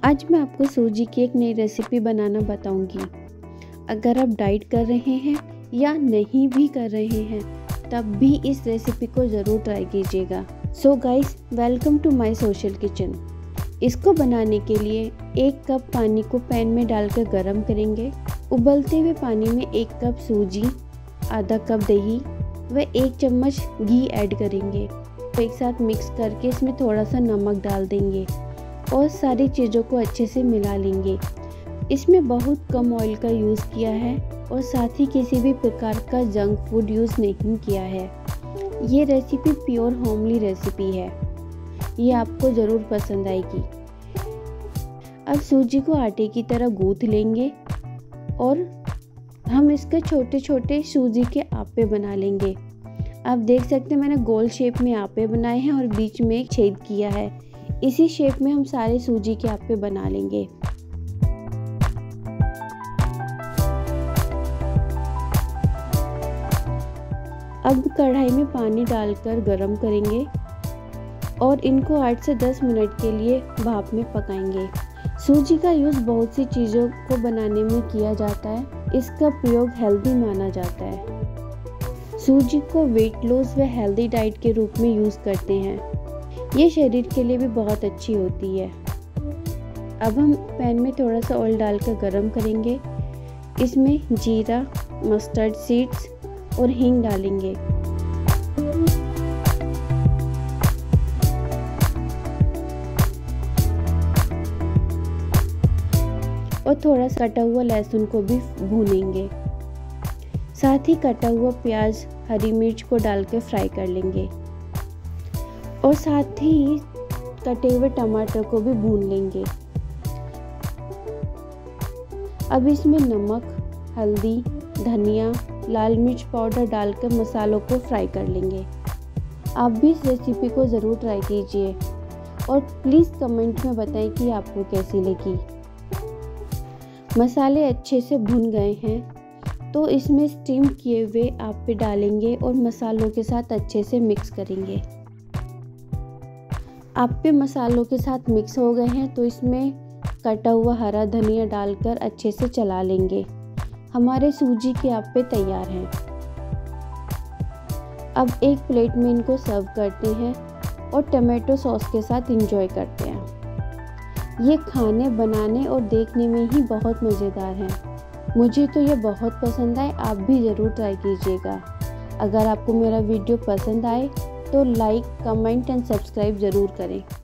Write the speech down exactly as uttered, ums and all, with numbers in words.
आज मैं आपको सूजी की एक नई रेसिपी बनाना बताऊंगी। अगर आप डाइट कर रहे हैं या नहीं भी कर रहे हैं तब भी इस रेसिपी को ज़रूर ट्राई कीजिएगा। So guys, welcome to my social kitchen. इसको बनाने के लिए एक कप पानी को पैन में डालकर गर्म करेंगे। उबलते हुए पानी में एक कप सूजी, आधा कप दही व एक चम्मच घी ऐड करेंगे। तो एक साथ मिक्स करके इसमें थोड़ा सा नमक डाल देंगे और सारी चीज़ों को अच्छे से मिला लेंगे। इसमें बहुत कम ऑयल का यूज़ किया है और साथ ही किसी भी प्रकार का जंक फूड यूज़ नहीं किया है। ये रेसिपी प्योर होमली रेसिपी है, ये आपको ज़रूर पसंद आएगी। अब सूजी को आटे की तरह गूँथ लेंगे और हम इसके छोटे छोटे सूजी के आपे बना लेंगे। आप देख सकते हैं मैंने गोल शेप में आपे बनाए हैं और बीच में एक छेद किया है। इसी शेप में हम सारे सूजी के आपे बना लेंगे। अब कढ़ाई में पानी डालकर गरम करेंगे और इनको आठ से दस मिनट के लिए भाप में पकाएंगे। सूजी का यूज़ बहुत सी चीज़ों को बनाने में किया जाता है। इसका प्रयोग हेल्दी माना जाता है। सूजी को वेट लॉस व हेल्दी डाइट के रूप में यूज़ करते हैं। ये शरीर के लिए भी बहुत अच्छी होती है। अब हम पैन में थोड़ा सा ऑयल डालकर गरम करेंगे। इसमें जीरा, मस्टर्ड सीड्स और हींग डालेंगे। और थोड़ा सा कटा हुआ लहसुन को भी भूनेंगे। साथ ही कटा हुआ प्याज, हरी मिर्च को डालकर फ्राई कर लेंगे और साथ ही कटे हुए टमाटर को भी भून लेंगे। अब इसमें नमक, हल्दी, धनिया, लाल मिर्च पाउडर डालकर मसालों को फ्राई कर लेंगे। आप भी इस रेसिपी को ज़रूर ट्राई कीजिए और प्लीज़ कमेंट में बताएं कि आपको कैसी लगी। मसाले अच्छे से भुन गए हैं तो इसमें स्टीम किए हुए आपे डालेंगे और मसालों के साथ अच्छे से मिक्स करेंगे। आपे मसालों के साथ मिक्स हो गए हैं तो इसमें कटा हुआ हरा धनिया डालकर अच्छे से चला लेंगे। हमारे सूजी के आपे तैयार हैं। अब एक प्लेट में इनको सर्व करते हैं और टमाटो सॉस के साथ एंजॉय करते हैं। ये खाने, बनाने और देखने में ही बहुत मज़ेदार हैं। मुझे तो ये बहुत पसंद आए, आप भी ज़रूर ट्राई कीजिएगा। अगर आपको मेरा वीडियो पसंद आए तो लाइक, कमेंट एंड सब्सक्राइब ज़रूर करें।